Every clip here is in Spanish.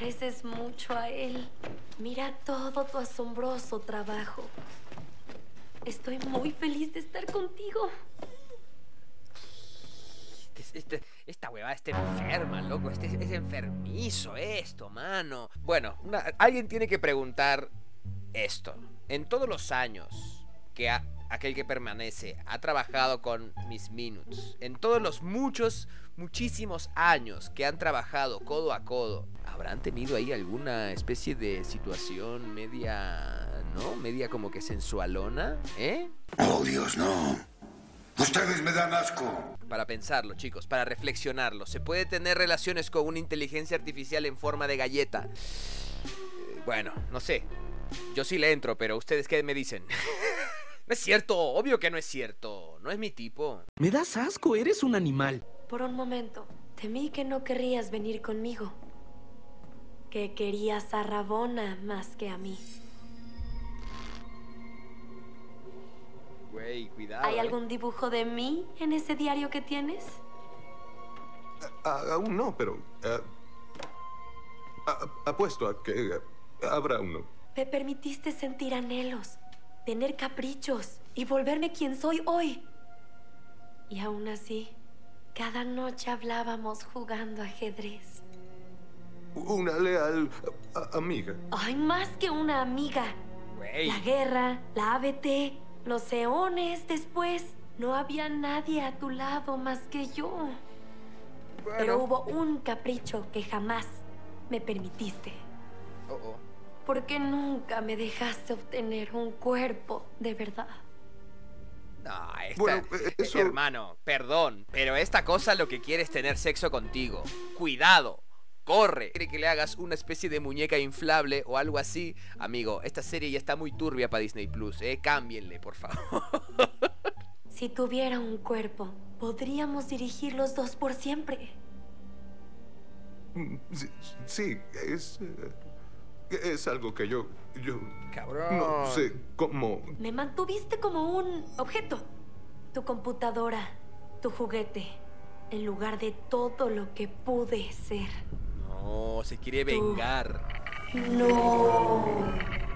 pareces mucho a él. Mira todo tu asombroso trabajo. Estoy muy feliz de estar contigo. Esta huevada está enferma, loco. Es enfermizo esto, mano. Bueno, alguien tiene que preguntar esto. En todos los años que aquel que permanece ha trabajado con Miss Minutes, en todos los muchísimos años que han trabajado codo a codo, ¿habrán tenido ahí alguna especie de situación media, ¿no? Media como que sensualona, ¿eh? Oh, Dios, no. Ustedes me dan asco. Para pensarlo, chicos, para reflexionarlo. ¿Se puede tener relaciones con una inteligencia artificial en forma de galleta? Bueno, no sé. Yo sí le entro, pero ¿ustedes qué me dicen? No es cierto, obvio que no es cierto. No es mi tipo. Me das asco, eres un animal. Por un momento, temí que no querrías venir conmigo. Que querías a Rabona más que a mí. Güey, cuidado. ¿Hay algún dibujo de mí en ese diario que tienes? Aún no, pero... apuesto a que habrá uno. Me permitiste sentir anhelos, tener caprichos y volverme quien soy hoy. Y aún así, cada noche hablábamos jugando ajedrez. Una leal amiga. ¡Ay, más que una amiga! Güey. La guerra, la ABT, los eones después. No había nadie a tu lado más que yo. Bueno. Pero hubo un capricho que jamás me permitiste. Porque nunca me dejaste obtener un cuerpo de verdad. No, Bueno, eso... hermano, perdón, pero esta cosa lo que quiere es tener sexo contigo. Cuidado, corre. Quiere que le hagas una especie de muñeca inflable o algo así. Amigo, esta serie ya está muy turbia para Disney Plus, cámbienle, por favor. Si tuviera un cuerpo, podríamos dirigir los dos por siempre. Sí, es algo que yo... Cabrón. No sé cómo... Me mantuviste como un objeto. Tu computadora, tu juguete, en lugar de todo lo que pude ser. No, se quiere vengar. No.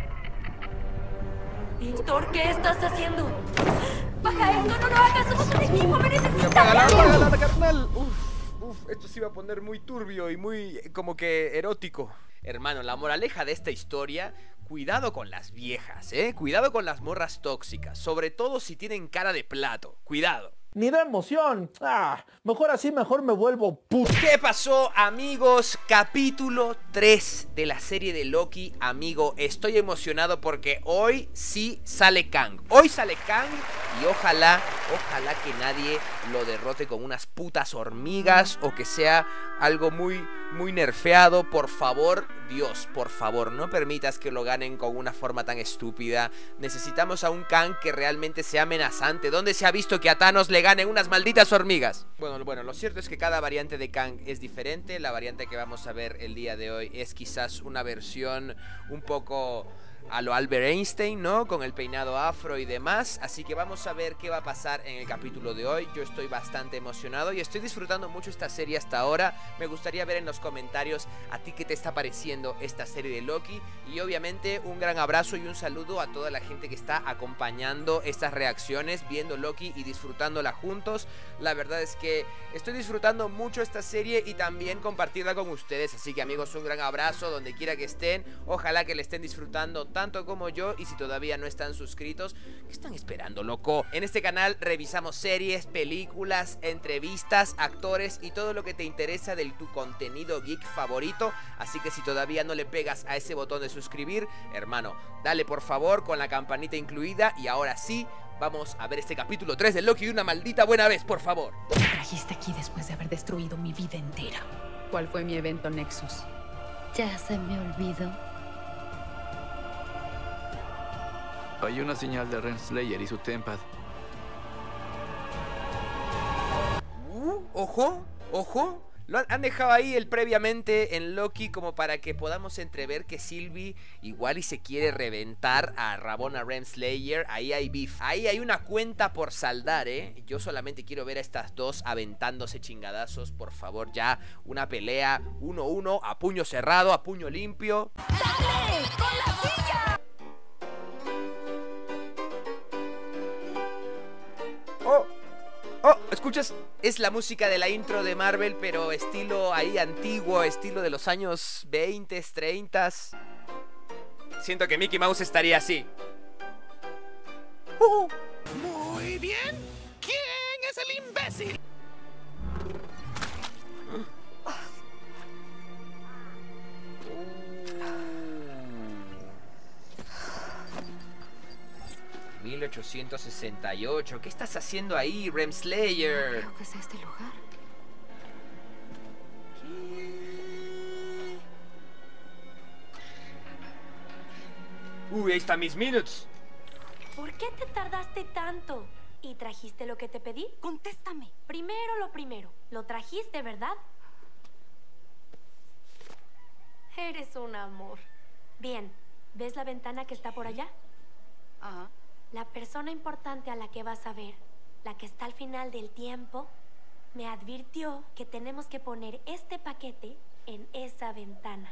Víctor, ¿qué estás haciendo? ¡Baja esto! ¡No lo hagas! ¡Somos un equipo! ¡Me necesitas! ¡Apágala, carnal! Esto se iba a poner muy turbio y muy como que erótico. Hermano, la moraleja de esta historia: cuidado con las viejas, cuidado con las morras tóxicas, sobre todo si tienen cara de plato. Cuidado. Ni da emoción. Mejor así, mejor me vuelvo puto. ¿Qué pasó, amigos? Capítulo 3 de la serie de Loki. Amigo, estoy emocionado porque hoy sí sale Kang. Hoy sale Kang y ojalá que nadie lo derrote con unas putas hormigas o que sea algo muy nerfeado. Por favor, Dios, por favor, no permitas que lo ganen con una forma tan estúpida. Necesitamos a un Kang que realmente sea amenazante. ¿Dónde se ha visto que a Thanos le ganen unas malditas hormigas? Bueno, lo cierto es que cada variante de Kang es diferente. La variante que vamos a ver el día de hoy es quizás una versión un poco a lo Albert Einstein, ¿no? Con el peinado afro y demás. Así que vamos a ver qué va a pasar en el capítulo de hoy. Yo estoy bastante emocionado y estoy disfrutando mucho esta serie hasta ahora. Me gustaría ver en los comentarios a ti qué te está pareciendo esta serie de Loki. Y obviamente un gran abrazo y un saludo a toda la gente que está acompañando estas reacciones, viendo Loki y disfrutándola juntos. La verdad es que estoy disfrutando mucho esta serie y también compartirla con ustedes. Así que, amigos, un gran abrazo donde quiera que estén. Ojalá que le estén disfrutando tanto como yo. Y si todavía no están suscritos, ¿qué están esperando, loco? En este canal revisamos series, películas, entrevistas, actores y todo lo que te interesa de tu contenido geek favorito. Así que si todavía no le pegas a ese botón de suscribir, hermano, dale por favor, con la campanita incluida. Y ahora sí, vamos a ver este capítulo 3 de Loki de una maldita buena vez, por favor. Me trajiste aquí después de haber destruido mi vida entera. ¿Cuál fue mi evento Nexus? Ya se me olvidó. Hay una señal de Renslayer y su Tempad. Ojo, Han dejado ahí el previamente en Loki como para que podamos entrever que Sylvie igual y se quiere reventar a Ravonna Renslayer. Ahí hay beef. Ahí hay una cuenta por saldar, ¿eh? Yo solamente quiero ver a estas dos aventándose chingadazos. Por favor, ya. Una pelea 1-1 a puño cerrado, a puño limpio. ¡Dale! ¡Con la silla! Oh, ¿escuchas? Es la música de la intro de Marvel, pero estilo ahí antiguo, estilo de los años 20, 30. Siento que Mickey Mouse estaría así. Muy bien. ¿Quién es el imbécil? 1868. ¿Qué estás haciendo ahí, Renslayer? Creo que es este lugar. Uy, ahí está Miss Minutes. ¿Por qué te tardaste tanto? ¿Y trajiste lo que te pedí? Contéstame. Primero lo primero. ¿Lo trajiste, verdad? Eres un amor. Bien, ¿ves la ventana que está por allá? Ajá. La persona importante a la que vas a ver, la que está al final del tiempo, me advirtió que tenemos que poner este paquete en esa ventana.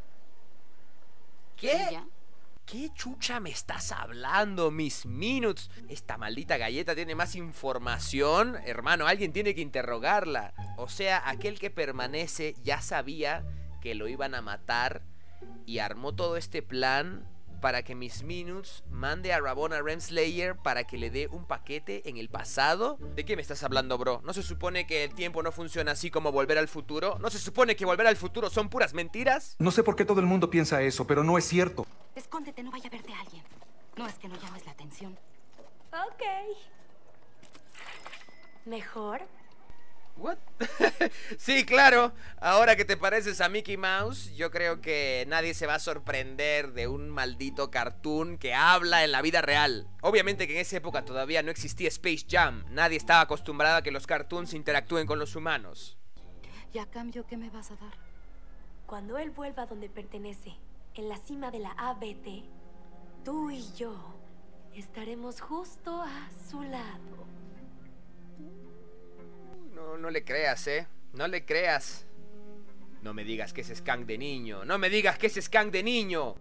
¿Qué? ¿Ya? ¿Qué chucha me estás hablando, Miss Minutes? Esta maldita galleta tiene más información. Hermano, alguien tiene que interrogarla. O sea, aquel que permanece ya sabía que lo iban a matar y armó todo este plan para que Miss Minutes mande a Ravonna Renslayer para que le dé un paquete en el pasado. ¿De qué me estás hablando, bro? ¿No se supone que el tiempo no funciona así como Volver al Futuro? ¿No se supone que Volver al Futuro son puras mentiras? No sé por qué todo el mundo piensa eso, pero no es cierto. Escóndete, no vaya a verte a alguien. No es que no llames la atención. Ok. ¿Mejor? ¿What? Sí, claro. Ahora que te pareces a Mickey Mouse, yo creo que nadie se va a sorprender de un maldito cartoon que habla en la vida real. Obviamente que en esa época todavía no existía Space Jam. Nadie estaba acostumbrado a que los cartoons interactúen con los humanos. ¿Y a cambio qué me vas a dar? Cuando él vuelva donde pertenece, en la cima de la ABT, tú y yo estaremos justo a su lado. No le creas, no le creas. No me digas que es Skunk de niño. No me digas que es Skunk de niño.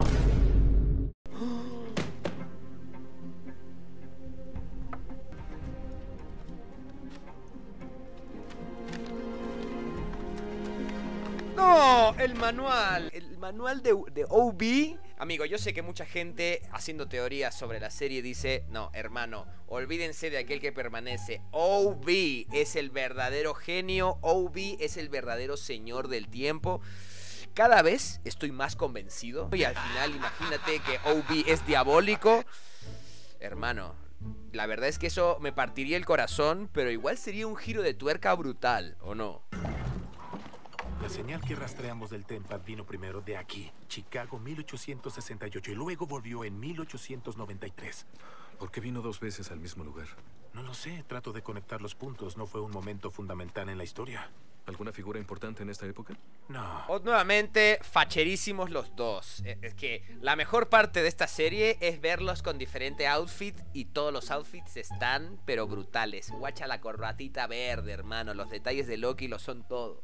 ¡No! El manual. El manual de OB. Amigo, yo sé que mucha gente haciendo teorías sobre la serie dice: no, hermano, olvídense de aquel que permanece. OB es el verdadero genio. OB es el verdadero señor del tiempo. Cada vez estoy más convencido. Y al final, imagínate que OB es diabólico. Hermano, la verdad es que eso me partiría el corazón, pero igual sería un giro de tuerca brutal, ¿o no? La señal que rastreamos del Tempad vino primero de aquí, Chicago, 1868, y luego volvió en 1893. ¿Por qué vino 2 veces al mismo lugar? No lo sé, trato de conectar los puntos. No fue un momento fundamental en la historia. ¿Alguna figura importante en esta época? No. Nuevamente, facherísimos los dos. Es que la mejor parte de esta serie es verlos con diferente outfit y todos los outfits están, pero brutales. Guacha la corbatita verde, hermano. Los detalles de Loki lo son todo.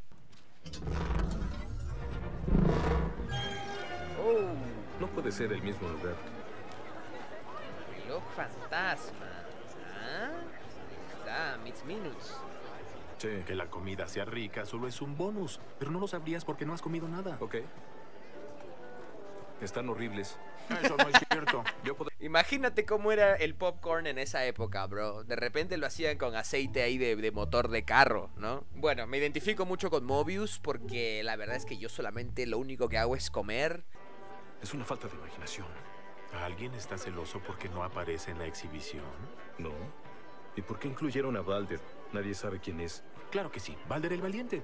No puede ser el mismo lugar. Reloj fantasma. ¿Ah? Ahí está, Miss Minutes. Che, que la comida sea rica solo es un bonus, pero no lo sabrías porque no has comido nada. Ok. Están horribles. Eso no es cierto. Imagínate cómo era el popcorn en esa época, bro. De repente lo hacían con aceite ahí de motor de carro, ¿no? Bueno, me identifico mucho con Mobius porque la verdad es que yo solamente lo único que hago es comer. Es una falta de imaginación. ¿Alguien está celoso porque no aparece en la exhibición? No. ¿Y por qué incluyeron a Balder? Nadie sabe quién es. Claro que sí, Balder el Valiente.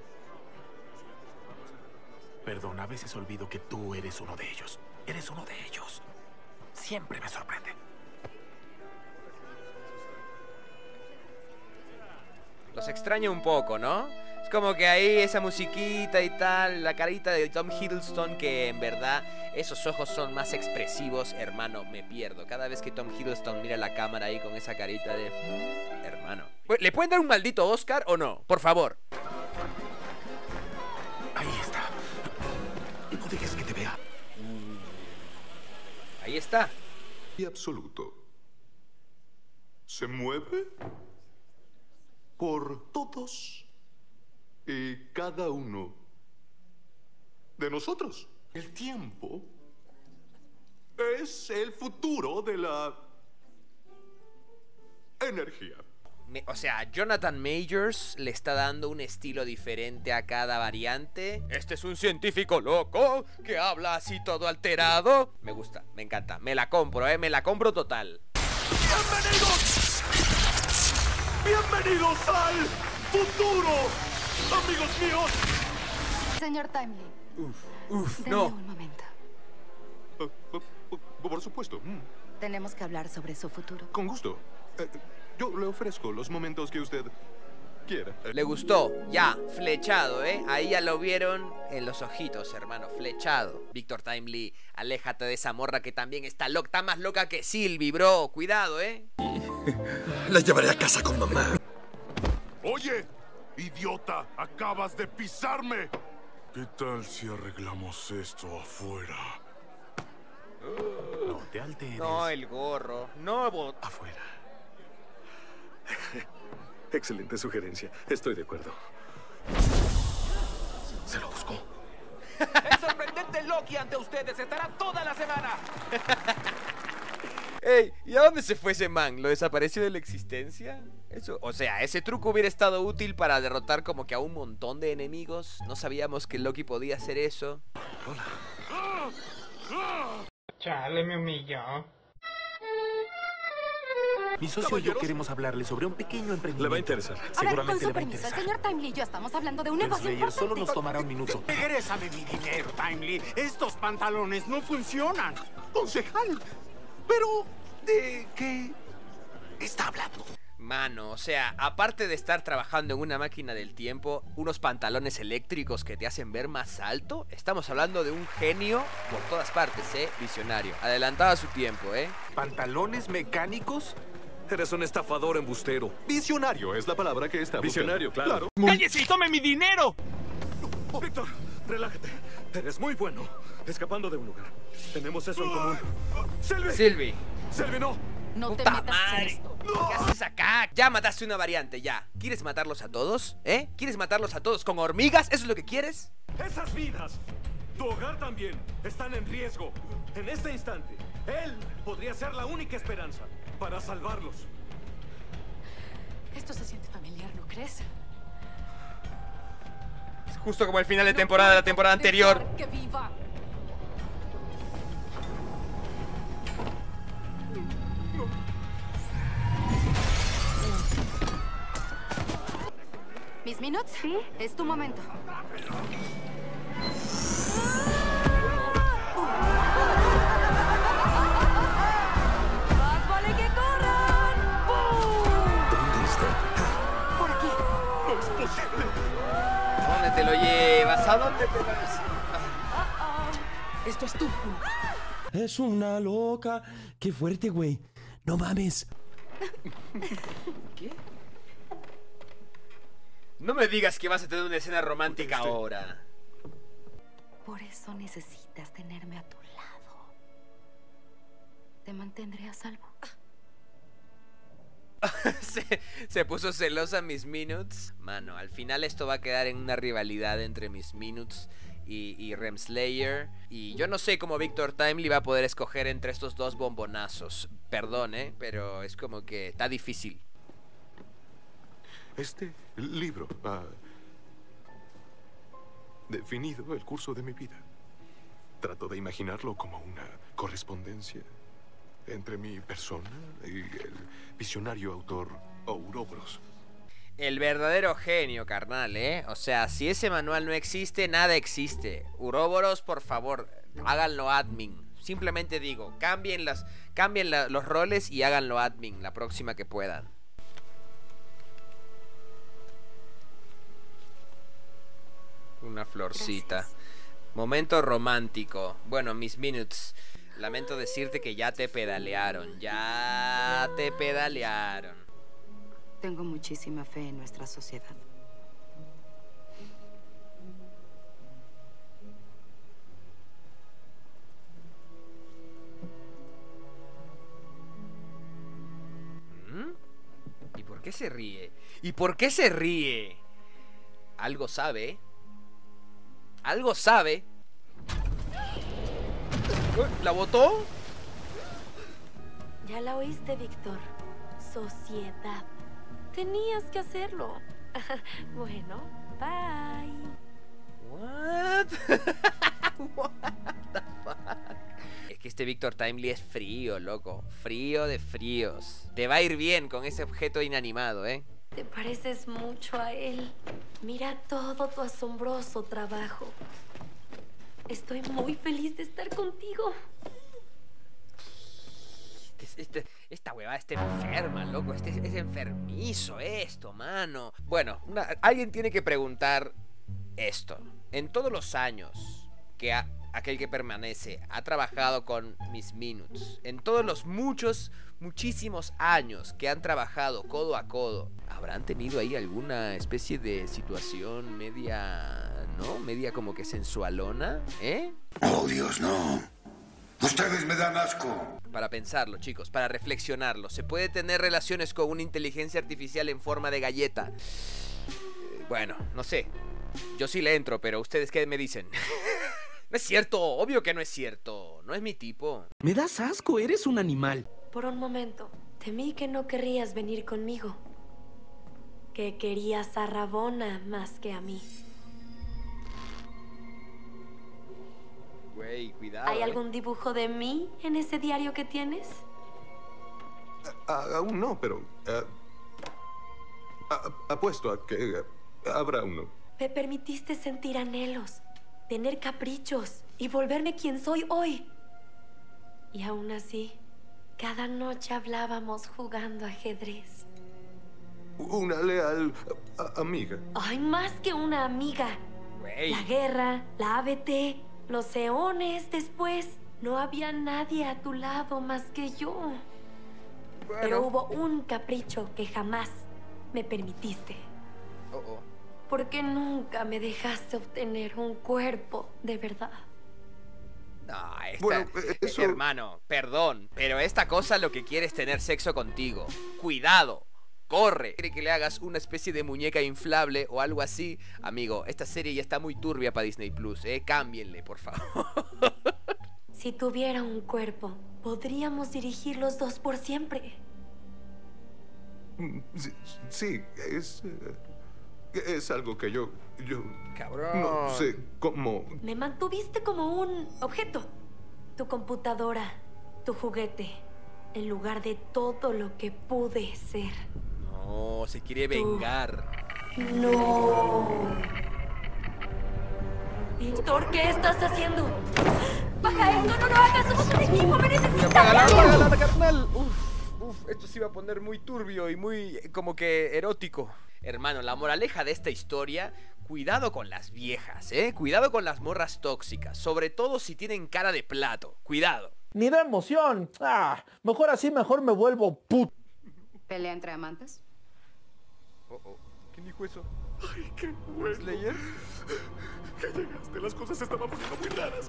Perdón, a veces olvido que tú eres uno de ellos. Eres uno de ellos. Siempre me sorprende. Los extraño un poco, ¿no? Es como que ahí esa musiquita y tal, la carita de Tom Hiddleston, que en verdad esos ojos son más expresivos, hermano, me pierdo. Cada vez que Tom Hiddleston mira la cámara ahí con esa carita de... hermano. ¿Le pueden dar un maldito Oscar o no? Por favor. Ahí está. No dejes que te vea. Ahí está. Y absoluto. Se mueve por todos y cada uno de nosotros. El tiempo es el futuro de la energía. O sea, Jonathan Majors le está dando un estilo diferente a cada variante. Este es un científico loco que habla así todo alterado. Me gusta, me encanta. Me la compro, me la compro total. ¡Bienvenidos! ¡Bienvenidos al futuro! ¡Amigos míos! Señor Timely. Deme no. un momento. Por supuesto. Tenemos que hablar sobre su futuro. Con gusto. Yo le ofrezco los momentos que usted quiera. Le gustó, ya, flechado, ahí ya lo vieron en los ojitos, hermano, flechado. Victor Timely, aléjate de esa morra que también está loca, está más loca que Sylvie, bro. Cuidado, La llevaré a casa con mamá. Oye, idiota, acabas de pisarme. ¿Qué tal si arreglamos esto afuera? No te alteres. No, el gorro, no, afuera. Excelente sugerencia. Estoy de acuerdo. Se lo buscó. El sorprendente Loki ante ustedes estará toda la semana. Ey, ¿y a dónde se fue ese man? ¿Lo desapareció de la existencia? Eso, o sea, ese truco hubiera estado útil para derrotar como que a un montón de enemigos. No sabíamos que Loki podía hacer eso. Hola. Chale, me humilló. Mi socio y yo queremos hablarle sobre un pequeño emprendimiento. Le va a interesar. Seguramente le va a Permiso, el interesar. señor Timely y yo estamos hablando de un negocio Slayer, importante. solo nos tomará un minuto. Regrésame mi dinero, Timely. Estos pantalones no funcionan. Concejal, pero ¿de qué está hablando? Mano, o sea, aparte de estar trabajando en una máquina del tiempo, unos pantalones eléctricos que te hacen ver más alto, estamos hablando de un genio por todas partes, visionario, adelantado a su tiempo, ¿Pantalones mecánicos? Eres un estafador embustero. Visionario es la palabra que está Visionario, claro. ¡Cállese y tome mi dinero! Víctor, relájate. Eres muy bueno. Escapando de un lugar. Tenemos eso en común. Sylvie. Sylvie, no. No te ¡Puta metas en madre! esto. ¿Qué haces acá? Ya mataste una variante, ya. ¿Quieres matarlos a todos? ¿Quieres matarlos a todos con hormigas? ¿Eso es lo que quieres? Esas vidas, tu hogar también, están en riesgo. En este instante, él podría ser la única esperanza para salvarlos. Esto se siente familiar, ¿no crees? Es justo como el final de temporada de la temporada anterior. Dejar que viva. ¿Mis minutos? Sí. Es tu momento. ¡Más vale que corran! ¿Dónde está? Por aquí. ¡No es posible! ¿Dónde te lo llevas? ¿A dónde te vas? Esto es tu culpa. Es una loca. Qué fuerte, güey. No mames. ¿Qué? No me digas que vas a tener una escena romántica ahora. Por eso necesitas tenerme a tu lado. Te mantendré a salvo. se puso celosa Miss Minutes. Mano, al final esto va a quedar en una rivalidad entre Miss Minutes y Renslayer. Y yo no sé cómo Victor Timely va a poder escoger entre estos dos bombonazos. Perdón, pero es como que está difícil. Este libro ha definido el curso de mi vida. Trato de imaginarlo como una correspondencia entre mi persona y el visionario autor Ouroboros. El verdadero genio, carnal, O sea, si ese manual no existe, nada existe. Ouroboros, por favor, háganlo admin. Simplemente digo, cambien los roles y háganlo admin la próxima que puedan. Una florcita. Gracias. Momento romántico. Bueno, Miss Minutes, lamento decirte que ya te pedalearon. Ya te pedalearon. Tengo muchísima fe en nuestra sociedad. ¿Y por qué se ríe? ¿Y por qué se ríe? Algo sabe, ¿eh? Algo sabe. ¿La botó? Ya la oíste, Víctor. Sociedad. Tenías que hacerlo. Bueno, bye. What? What the fuck? Es que este Víctor Timely es frío, loco. Frío de fríos. Te va a ir bien con ese objeto inanimado, ¿eh? Te pareces mucho a él. Mira todo tu asombroso trabajo. Estoy muy feliz de estar contigo. Esta huevada está enferma, loco. Es enfermizo esto, mano. Bueno, alguien tiene que preguntar esto. En todos los años que aquel que permanece ha trabajado con Miss Minutes, en todos los muchísimos años que han trabajado codo a codo, ¿habrán tenido ahí alguna especie de situación media, ¿no? Media como que sensualona, ¿eh? Oh, Dios, no. Ustedes me dan asco. Para pensarlo, chicos, para reflexionarlo. ¿Se puede tener relaciones con una inteligencia artificial en forma de galleta? Bueno, no sé. Yo sí le entro, pero ¿ustedes qué me dicen? No es cierto, obvio que no es cierto. No es mi tipo. Me das asco, eres un animal. Por un momento, temí que no querrías venir conmigo. Que querías a Rabona más que a mí. Güey, cuidado. ¿Hay algún dibujo de mí en ese diario que tienes? Aún no, pero... apuesto a que habrá uno. Me permitiste sentir anhelos, tener caprichos y volverme quien soy hoy. Y aún así, cada noche hablábamos jugando ajedrez. Una leal amiga. Ay, más que una amiga. Güey. La guerra, la ABT, los eones después. No había nadie a tu lado más que yo. Bueno. Pero hubo un capricho que jamás me permitiste. Porque nunca me dejaste obtener un cuerpo de verdad. No, Bueno, eso... Hermano, perdón, pero esta cosa lo que quiere es tener sexo contigo. Cuidado, corre. Quiere que le hagas una especie de muñeca inflable o algo así. Amigo, esta serie ya está muy turbia para Disney Plus, cámbienle, por favor. Si tuviera un cuerpo, podríamos dirigir los dos por siempre. Sí, es algo que yo... Cabrón. No sé cómo... Me mantuviste como un objeto. Tu computadora, tu juguete, en lugar de todo lo que pude ser. No, se quiere vengar. No. Víctor, ¿qué estás haciendo? ¡Baja esto! ¡No lo hagas! ¡Somos un equipo! ¡Me necesitas! ¡Apágala, carnal! Uf, esto sí va a poner muy turbio y muy como que erótico. Hermano, la moraleja de esta historia, cuidado con las viejas, cuidado con las morras tóxicas, sobre todo si tienen cara de plato, cuidado. Ni da emoción. Mejor así, mejor me vuelvo put. ¿Pelea entre amantes? ¿Quién dijo eso? Ay, qué bueno. ¿Slayer? Que llegaste, las cosas se estaban poniendo muy raras.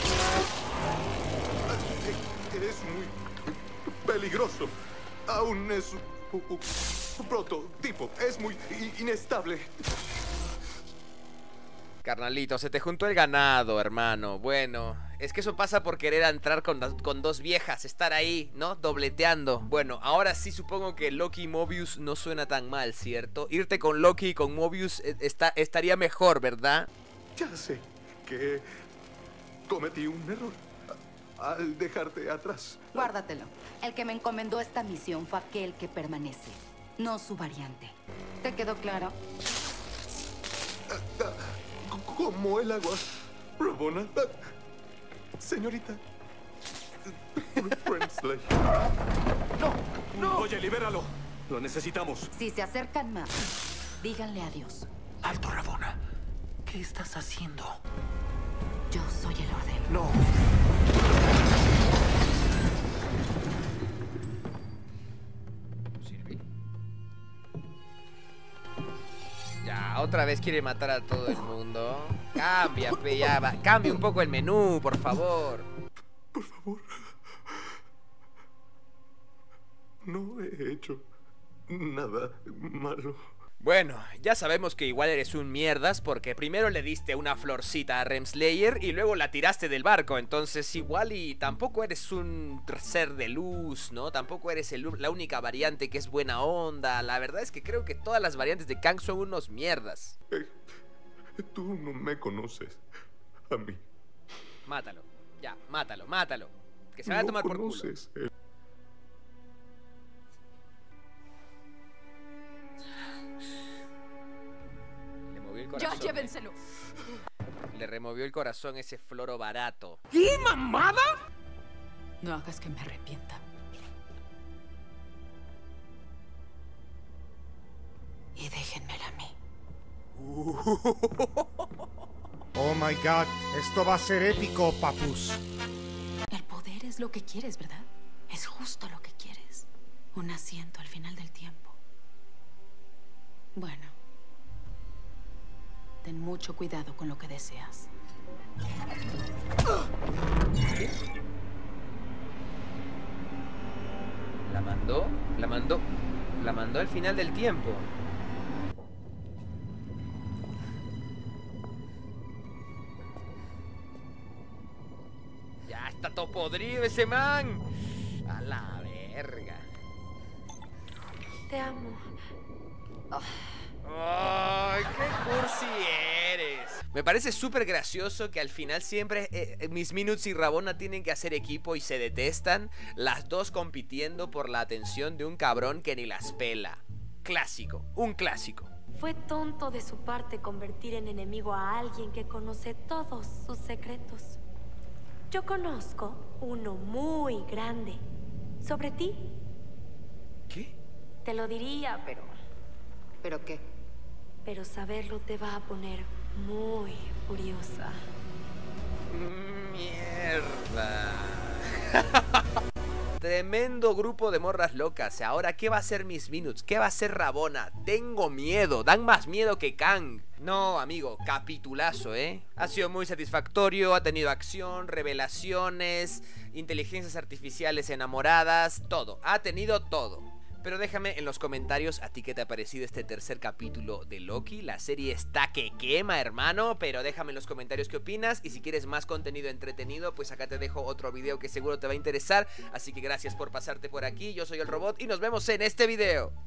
Es muy peligroso. Aún es un prototipo. Es muy inestable. Carnalito, se te juntó el ganado, hermano. Bueno, es que eso pasa por querer entrar con dos viejas, estar ahí, ¿no? Dobleteando. Bueno, ahora sí supongo que Loki y Mobius no suena tan mal, ¿cierto? Irte con Loki y con Mobius estaría mejor, ¿verdad? Ya sé que cometí un error al dejarte atrás. Guárdatelo. El que me encomendó esta misión fue aquel que permanece, no su variante. ¿Te quedó claro? Como el agua. Rabona. Señorita. Prinsley. ¡No! Oye, libéralo. Lo necesitamos. Si se acercan más, díganle adiós. Alto, Rabona. ¿Qué estás haciendo? Yo soy el orden. No. Ya, otra vez quiere matar a todo el mundo. Cambia, pe, ya va. Cambia un poco el menú, por favor. Por favor. No he hecho nada malo. Bueno, ya sabemos que igual eres un mierdas porque primero le diste una florcita a Renslayer y luego la tiraste del barco. Entonces igual y tampoco eres un ser de luz, ¿no? Tampoco eres la única variante que es buena onda. La verdad es que creo que todas las variantes de Kang son unos mierdas. Tú no me conoces a mí. Mátalo, ya, mátalo, mátalo. Que se vaya a tomar por culo. ¡Ya, llévenselo! Le removió el corazón ese floro barato. ¿Qué mamada? No hagas que me arrepienta. Y déjenmela a mí. Oh my God, esto va a ser épico, papus. El poder es lo que quieres, ¿verdad? Es justo lo que quieres. Un asiento al final del tiempo. Bueno. Ten mucho cuidado con lo que deseas. ¿La mandó? ¿La mandó? La mandó al final del tiempo. Ya está todo podrido ese man. A la verga. Te amo. Oh. ¡Ay, qué cursi eres! Me parece súper gracioso que al final siempre Miss Minutes y Rabona tienen que hacer equipo y se detestan, las dos compitiendo por la atención de un cabrón que ni las pela. Clásico, un clásico. Fue tonto de su parte convertir en enemigo a alguien que conoce todos sus secretos. Yo conozco uno muy grande. ¿Sobre ti? ¿Qué? Te lo diría, pero... ¿Pero qué? Pero saberlo te va a poner muy furiosa. Mierda. Tremendo grupo de morras locas. Ahora, ¿qué va a hacer Miss Minutes? ¿Qué va a hacer Rabona? Tengo miedo. Dan más miedo que Kang. No, amigo, capitulazo, ¿eh? Ha sido muy satisfactorio. Ha tenido acción, revelaciones, inteligencias artificiales enamoradas. Todo. Ha tenido todo. Pero déjame en los comentarios a ti qué te ha parecido este tercer capítulo de Loki. La serie está que quema, hermano, pero déjame en los comentarios qué opinas. Y si quieres más contenido entretenido, pues acá te dejo otro video que seguro te va a interesar. Así que gracias por pasarte por aquí, yo soy el Robot y nos vemos en este video.